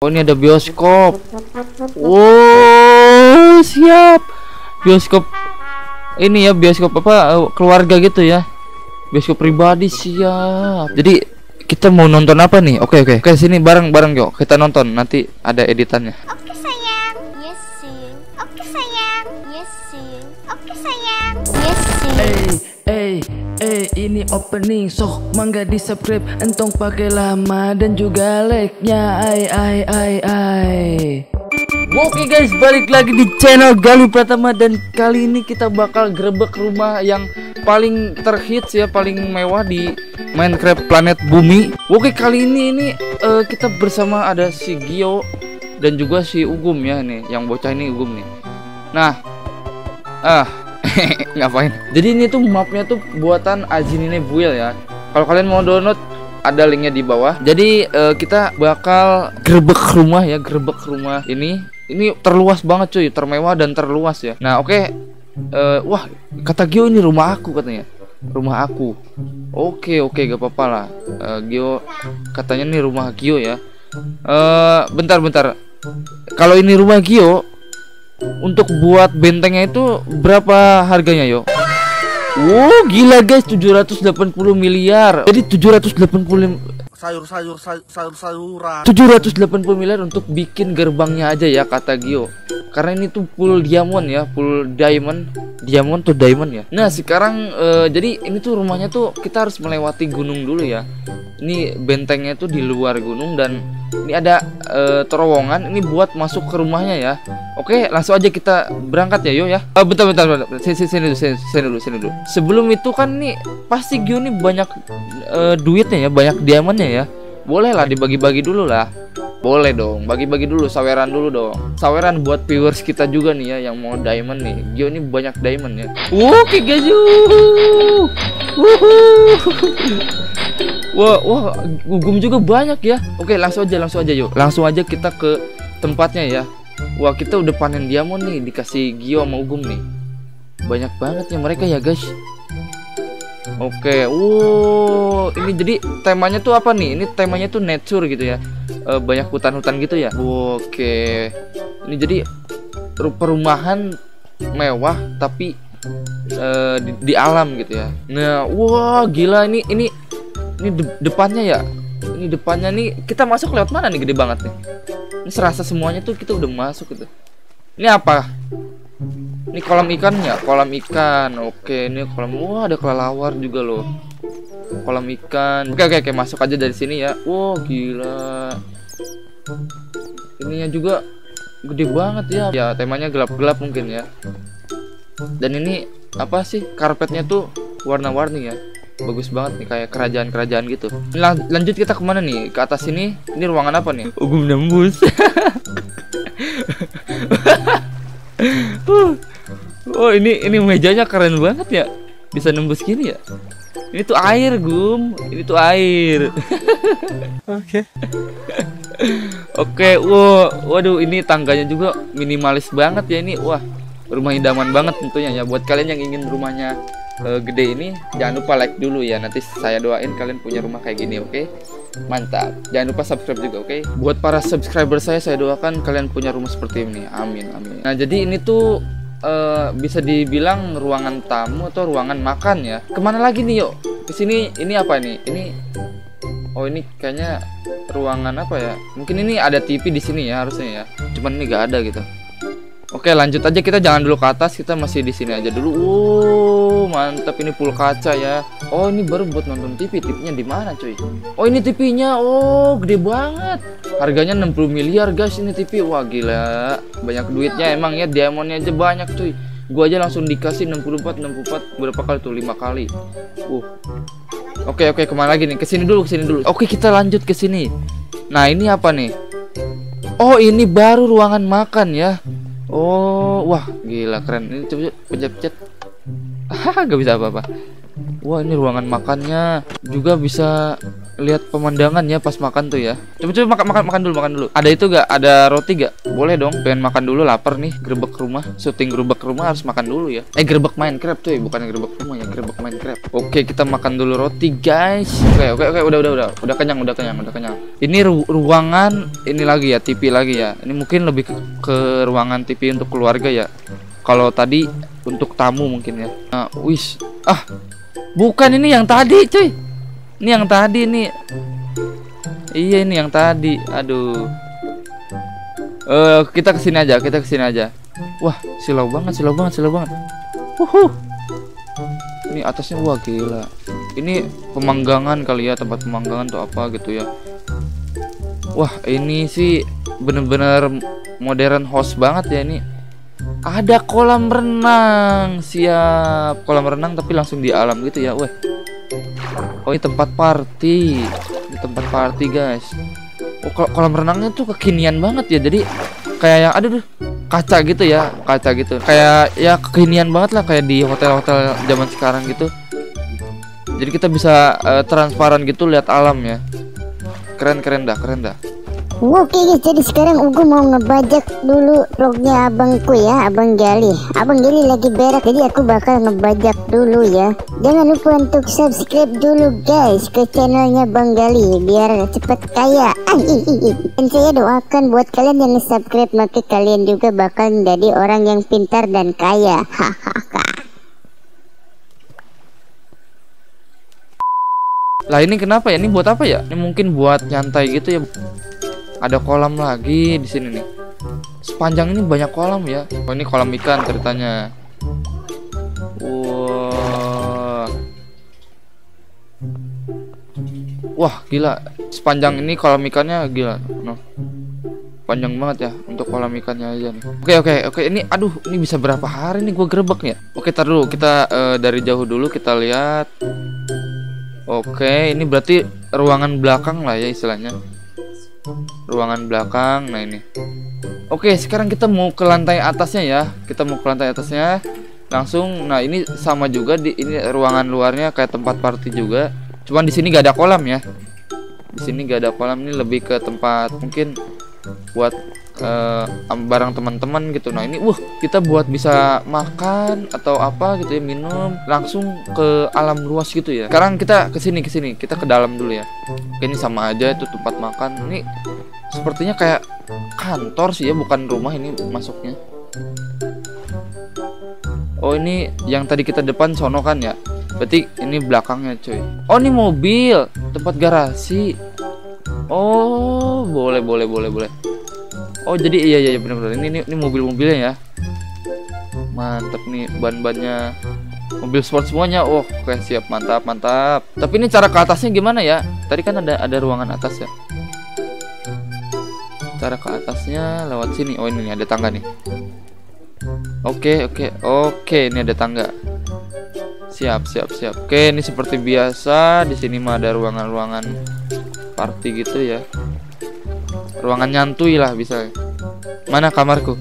Oh, ini ada bioskop. Oh, siap. Bioskop ini ya, bioskop apa keluarga gitu ya. Bioskop pribadi, siap. Jadi kita mau nonton apa nih? Oke, sini bareng-bareng yuk. Kita nonton, nanti ada editannya. Oke sayang, yes sing. Oke sayang, yes sing. Oke sayang, yes sing. Ini opening, sok mangga di subscribe, entong pakai lama dan juga like-nya, Oke guys, balik lagi di channel Galih Pratama, dan kali ini kita bakal grebek rumah yang paling terhits ya, paling mewah di Minecraft Planet Bumi. Oke, kali ini kita bersama ada si Gio dan juga si Ugum ya nih, yang bocah ini Ugum nih. Nah, ngapain? Jadi ini tuh mapnya tuh buatan Azinine Build ya. Kalau kalian mau download, ada linknya di bawah. Jadi kita bakal grebek rumah ya, grebek rumah ini. Ini terluas banget cuy, termewah dan terluas ya. Nah oke, wah kata Gio ini rumah aku katanya, rumah aku. Oke, gak apa-apa lah. Gio katanya nih rumah Gio ya. Bentar. Kalau ini rumah Gio, untuk buat bentengnya itu berapa harganya yo? Wow, gila guys, 780 miliar. Jadi 780 sayuran 780 miliar untuk bikin gerbangnya aja ya kata Gio. Karena ini tuh full diamond ya, full diamond tuh diamond ya. Nah sekarang jadi ini tuh rumahnya tuh kita harus melewati gunung dulu ya. Ini bentengnya tuh di luar gunung, dan ini ada terowongan ini buat masuk ke rumahnya ya. Oke, langsung aja kita berangkat ya yo ya. Bentar. Sini dulu. Sebelum itu kan nih pasti Gio nih banyak duitnya ya, banyak diamondnya ya. Boleh lah dibagi-bagi dulu lah. Boleh dong, bagi-bagi dulu, saweran dulu dong. Saweran buat viewers kita juga nih ya, yang mau diamond nih. Gio nih banyak diamond ya. Oke guys, wah, Ugum juga banyak ya. Oke, langsung aja yuk. Langsung aja kita ke tempatnya ya. Wah, kita udah panen diamond nih, dikasih Gio sama Ugum nih. Banyak banget ya mereka ya guys. Oke, ini jadi temanya tuh apa nih? Ini temanya tuh nature gitu ya. Banyak hutan-hutan gitu ya. Oke. Ini jadi perumahan mewah tapi di alam gitu ya. Nah, wah gila ini depannya ya. Ini depannya nih, kita masuk lewat mana nih, gede banget nih. Ini serasa semuanya tuh kita udah masuk gitu. Ini apa? Ini kolam ikannya, kolam ikan. Oke, ini kolam. Wah, ada kelelawar juga loh. Kolam ikan. Oke, masuk aja dari sini ya. Wah, gila. Ininya juga gede banget ya. Ya, temanya gelap-gelap mungkin ya. Dan ini apa sih? Karpetnya tuh warna-warni ya. Bagus banget nih, kayak kerajaan-kerajaan gitu. Lanjut kita kemana nih? Ke atas sini. Ini ruangan apa nih? Ugum nembus. Oh, ini mejanya keren banget ya. Bisa nembus gini ya. Ini tuh air, Gum. Ini tuh air. Oke, waduh, ini tangganya juga minimalis banget ya ini. Wah, rumah idaman banget tentunya ya. Buat kalian yang ingin rumahnya gede ini, jangan lupa like dulu ya. Nanti saya doain kalian punya rumah kayak gini, oke? Mantap. Jangan lupa subscribe juga, oke? Buat para subscriber saya doakan kalian punya rumah seperti ini. Amin. Nah, jadi ini tuh bisa dibilang ruangan tamu atau ruangan makan ya. Kemana lagi nih yuk? Kesini. Ini apa nih? Ini kayaknya ruangan apa ya? Mungkin ini ada TV di sini ya harusnya ya. Cuman ini gak ada gitu. Oke, lanjut aja, kita jangan dulu ke atas, kita masih di sini aja dulu. Mantap, ini full kaca ya. Oh, ini baru buat nonton TV. TV-nya di mana, cuy? Oh, ini TV-nya. Oh, gede banget. Harganya 60 miliar, guys, ini TV. Wah, gila. Banyak duitnya emang ya, diamondnya aja banyak, cuy. Gua aja langsung dikasih 64 berapa kali tuh? 5 kali. Oke, kemana lagi nih? Kesini dulu. Oke, kita lanjut ke sini. Nah, ini apa nih? Oh, ini baru ruangan makan ya. Oh, wah gila keren. Ini coba pencet. Gak bisa apa-apa. Wah, ini ruangan makannya juga bisa lihat pemandangan ya pas makan tuh ya. Coba makan dulu. Ada itu gak? Ada roti gak? Boleh dong. Pengen makan dulu, lapar nih. Grebek rumah, syuting grebek rumah harus makan dulu ya. Grebek Minecraft tuh ya, bukan grebek rumah ya, grebek Minecraft. Oke, kita makan dulu roti guys. Oke, udah kenyang. Ini ruangan ini lagi ya, TV lagi ya. Ini mungkin lebih ke ruangan TV untuk keluarga ya. Kalau tadi untuk tamu mungkin ya. Nah, wis. Bukan ini yang tadi, cuy. Ini yang tadi nih. Iya, ini yang tadi. Aduh. Kita kesini aja. Wah, silau banget. Ini atasnya wah gila. Ini pemanggangan kali ya, tempat pemanggangan tuh apa gitu ya. Wah, ini sih bener-bener modern house banget ya ini. Ada kolam renang, siap. Kolam renang tapi langsung di alam gitu ya. Weh. Oh, ini tempat party. Ini tempat party guys. Oh, kolam renangnya tuh kekinian banget ya. Jadi kayak yang aduh kaca gitu ya, kayak ya kekinian banget lah, kayak di hotel-hotel zaman sekarang gitu. Jadi kita bisa transparan gitu lihat alam ya. Keren dah. Oke guys, jadi sekarang Ugo mau ngebajak dulu vlognya abangku ya, Abang Gali. Abang Gali lagi berak, jadi aku bakal ngebajak dulu ya. Jangan lupa untuk subscribe dulu guys ke channelnya Bang Gali biar cepet kaya. Dan saya doakan buat kalian yang subscribe, maka kalian juga bakal menjadi orang yang pintar dan kaya. Lah ini kenapa ya? Ini buat apa ya? Ini mungkin buat nyantai gitu ya. Ada kolam lagi di sini nih. Sepanjang ini banyak kolam ya. Oh, ini kolam ikan ceritanya. Wah, gila. Sepanjang ini kolam ikannya gila. Panjang banget ya untuk kolam ikannya aja nih. Oke. Ini aduh, ini bisa berapa hari nih gue grebek ya? Oke, tar dulu. Kita dari jauh dulu kita lihat. Oke, ini berarti ruangan belakang lah ya istilahnya. Ruangan belakang, nah ini. Oke, sekarang kita mau ke lantai atasnya ya. Langsung. Nah, ini sama juga ini ruangan luarnya kayak tempat party juga. Cuman di sini gak ada kolam ya. Ini lebih ke tempat mungkin buat bareng teman-teman gitu. Nah, ini kita buat bisa makan atau apa gitu ya, minum langsung ke alam luas gitu ya. Sekarang kita kesini, kita ke dalam dulu ya. Oke, ini sama aja itu tempat makan. Ini sepertinya kayak kantor sih ya, bukan rumah ini masuknya. Oh, ini yang tadi kita depan sono kan ya. Berarti ini belakangnya cuy. Oh, ini mobil, tempat garasi. Oh, boleh. Oh, jadi iya benar-benar. Ini mobil-mobilnya ya. Mantap nih ban-bannya. Mobil sport semuanya. Oh, oke, siap, mantap. Tapi ini cara ke atasnya gimana ya? Tadi kan ada ruangan atas ya. Cara ke atasnya lewat sini. Oh, ini ada tangga nih. Oke, ini ada tangga. Siap. Oke, ini seperti biasa. Di sini mah ada ruangan-ruangan party gitu ya. Ruangan nyantui lah bisa. Mana kamarku?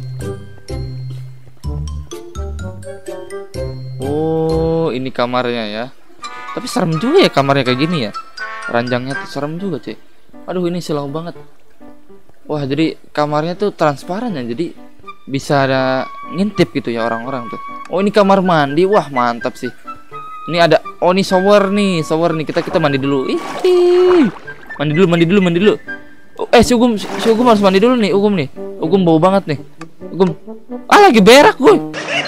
Oh, ini kamarnya ya. Tapi serem juga ya kamarnya kayak gini ya. Ranjangnya tuh serem juga cuy. Aduh, ini silau banget. Wah, jadi kamarnya tuh transparan ya. Jadi bisa ada ngintip gitu ya orang-orang tuh. Oh, ini kamar mandi. Wah, mantap sih. Ini ada, oh ini shower nih. Kita mandi dulu. Mandi dulu. Si Ugum harus mandi dulu nih, Ugum bau banget nih. Lagi berak gue.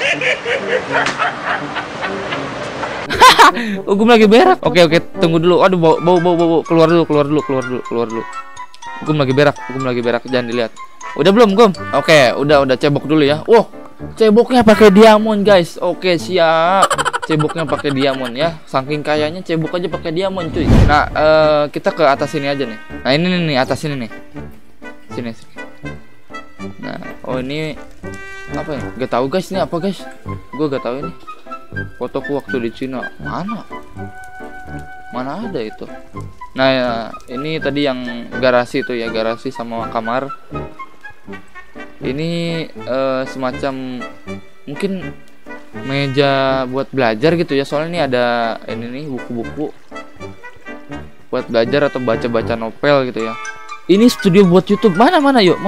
Ugum lagi berak. Oke, tunggu dulu. Aduh, bau. Keluar dulu. Ugum lagi berak, jangan dilihat. Udah belum, Gum? Oke, udah cebok dulu ya. Ceboknya pakai diamond, guys. Oke, siap. Ceboknya pakai diamond ya. Saking kayanya cebok aja pakai diamond, cuy. Nah, kita ke atas sini aja nih. Nah, ini nih, atas sini nih. Sini. Nah, oh ini apa ya? Gak tahu guys, ini apa guys? Gue gak tahu ini. Fotoku waktu di Cina. Mana ada itu? Nah, ya, ini tadi yang garasi tuh ya, garasi sama kamar. Ini semacam mungkin meja buat belajar gitu ya, soalnya ini ada ini nih buku-buku buat belajar atau baca-baca novel gitu ya. Ini studio buat YouTube. Mana yuk?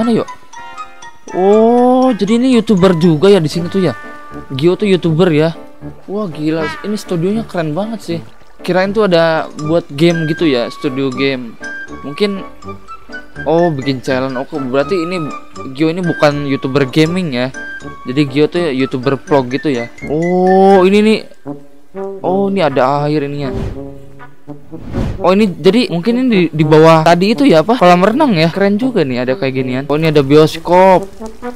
Oh, jadi ini YouTuber juga ya di sini tuh ya. Gio tuh YouTuber ya. Wah, gila. Ini studionya keren banget sih. Kirain tuh ada buat game gitu ya, studio game. Mungkin bikin challenge. Berarti ini Gio ini bukan YouTuber gaming ya. Jadi Gio tuh YouTuber vlog gitu ya. Oh, ini nih. Oh, ini ada air ininya. Oh, ini jadi mungkin ini di bawah tadi itu ya apa? Kolam renang ya. Keren juga nih ada kayak ginian. Oh, ini ada bioskop.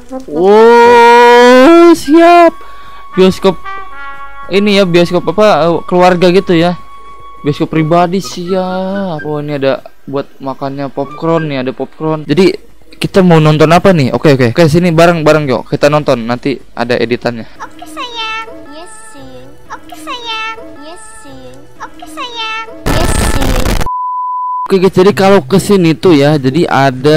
Oh, siap. Bioskop ini ya, bioskop apa keluarga gitu ya. Bioskop pribadi, siap. Oh, ini ada buat makannya popcorn nih, ada popcorn. Jadi kita mau nonton apa nih? Oke, sini bareng yuk. Kita nonton, nanti ada editannya. Oke sayang. Yes sing. Oke sayang. Yes sing. Oke sayang. Yes sing. Oke guys, jadi kalau kesini tuh ya, jadi ada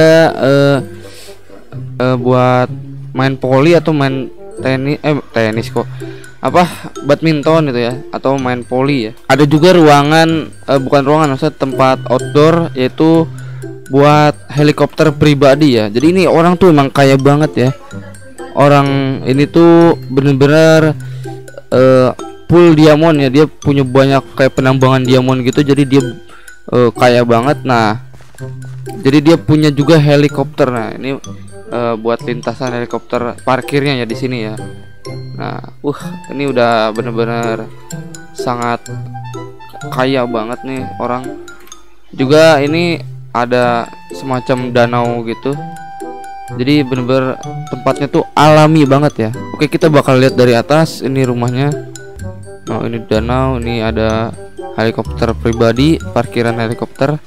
buat main poli atau main tenis kok. Badminton gitu ya, atau main poli ya. Ada juga ruangan, bukan ruangan, maksudnya tempat outdoor, yaitu buat helikopter pribadi ya. Jadi ini orang tuh emang kaya banget ya. Orang ini tuh bener-bener full diamond ya. Dia punya banyak kayak penambangan diamond gitu. Jadi dia kaya banget. Nah, jadi dia punya juga helikopter. Nah, ini buat lintasan helikopter parkirnya ya di sini ya. Nah, ini udah bener-bener sangat kaya banget nih orang. Juga ini ada semacam danau gitu. Jadi bener-bener tempatnya tuh alami banget ya. Oke, kita bakal lihat dari atas. Ini rumahnya. Oh, ini danau. Ini ada helikopter pribadi, parkiran helikopter.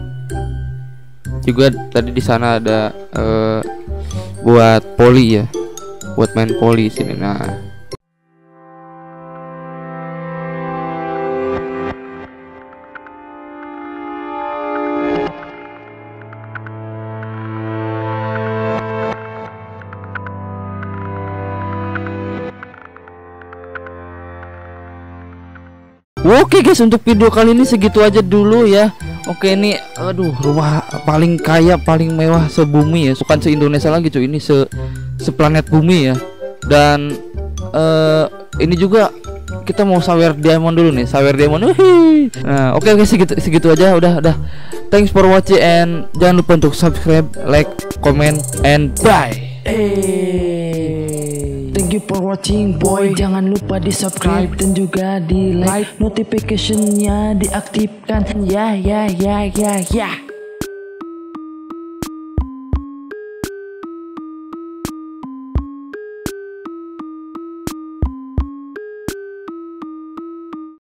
Juga tadi di sana ada buat poli ya. Buat main poli sini. Nah, oke guys, untuk video kali ini segitu aja dulu ya. Oke, ini rumah paling kaya, paling mewah sebumi ya. Bukan se-Indonesia lagi cuy, ini seplanet bumi ya. Dan ini juga kita mau sawer diamond dulu nih, sawer diamond. Nah, oke guys, segitu aja. Udah. Thanks for watching and jangan lupa untuk subscribe, like, comment and bye. Thank you for watching boy. Jangan lupa di subscribe dan juga di like, notificationnya diaktifkan. Ya.